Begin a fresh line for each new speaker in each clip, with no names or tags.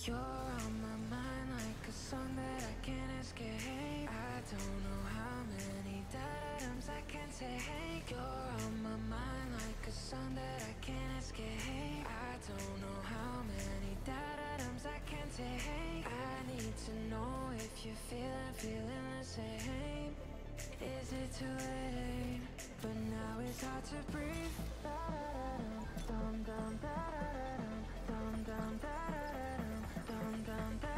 You're on my mind like a song that I can't escape. I don't know how many times I can take. You're on my mind like a song that I can't escape. I don't know how many times I can take. I need to know if you're feeling the same. Is it too late? But now it's hard to breathe. Dum dum da dum dum da dum dum da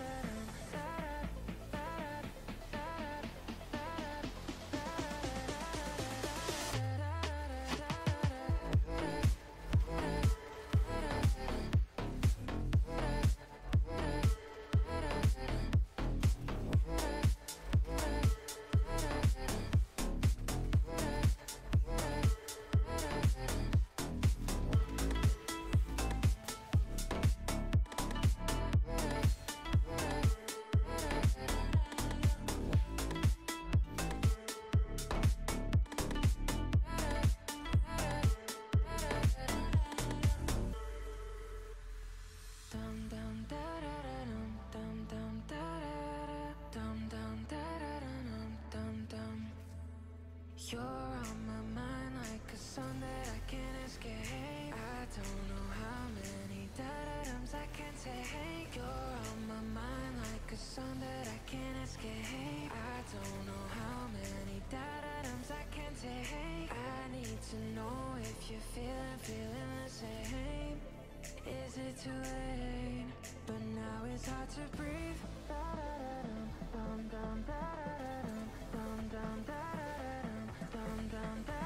You're on my mind like a song that I can't escape. I don't know how many times I can take. You're on my mind like a song that I can't escape. I don't know how many times I can take. I need to know if you're feeling the same. Is it too late? But now it's hard to breathe. Dum dum da dum dum da dum dum da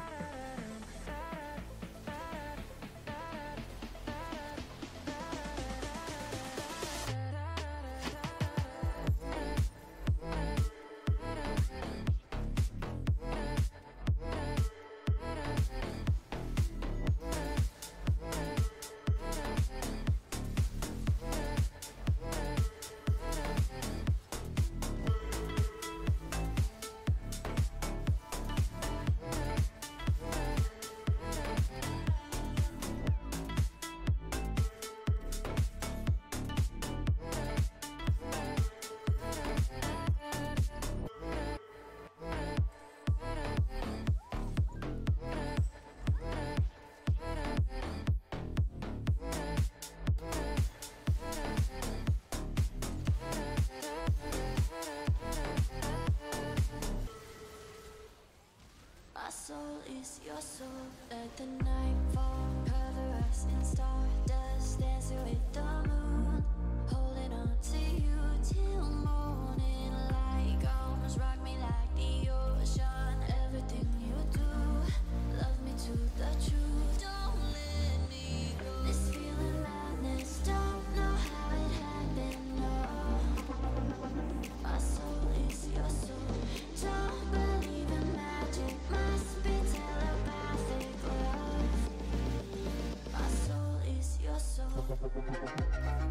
My soul is your soul. Let the night fall, cover us in stardust, dancing with the moon, holding on to you till morning light comes. Rock me like the ocean. Everything you do, love me to the truth. Don't let me go. This feeling madness, don't know how it happened. No, my soul is your soul. Don't believe in magic. Must be telepathic love. My soul is your soul.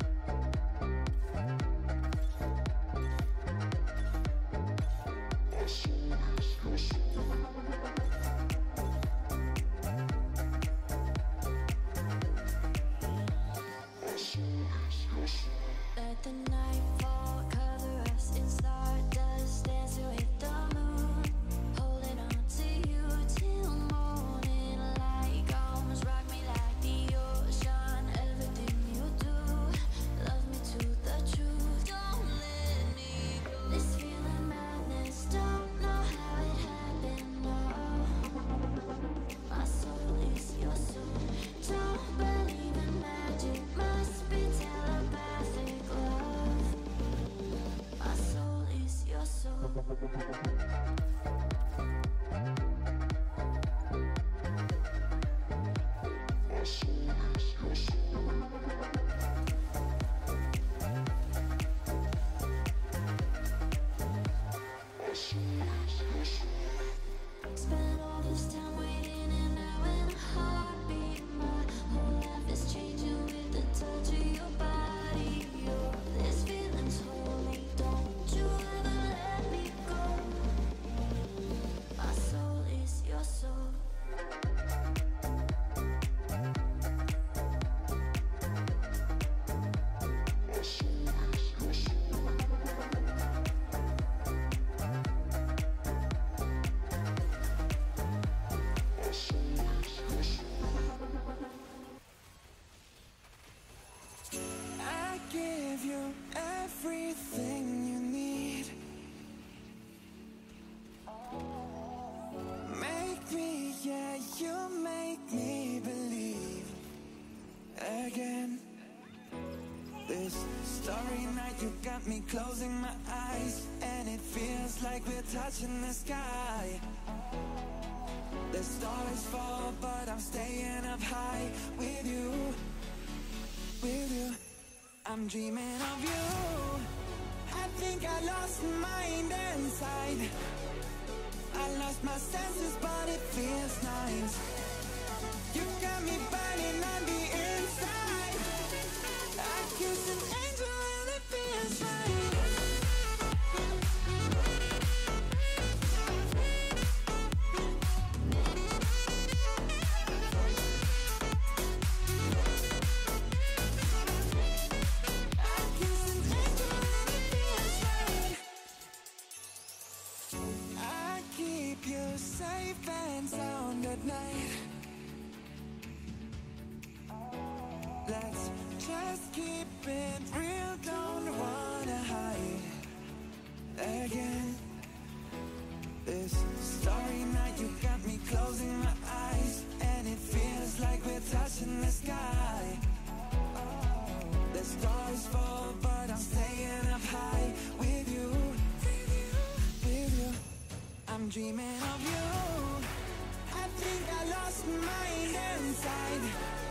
again. This starry night, you got me closing my eyes, and it feels like we're touching the sky. The stars fall, but I'm staying up high with you, with you. I'm dreaming of you. I think I lost my mind inside. I lost my senses, but it feels nice. You got me burning on the inside. I kiss an angel and it feels right. I kiss an angel and it feels right. I keep you safe and sound at night. Let's just keep it real, don't wanna hide again. This starry night, you got me closing my eyes, and it feels like we're touching the sky. The stars fall, but I'm staying up high with you, with you. I'm dreaming of you. I think I lost my mind inside.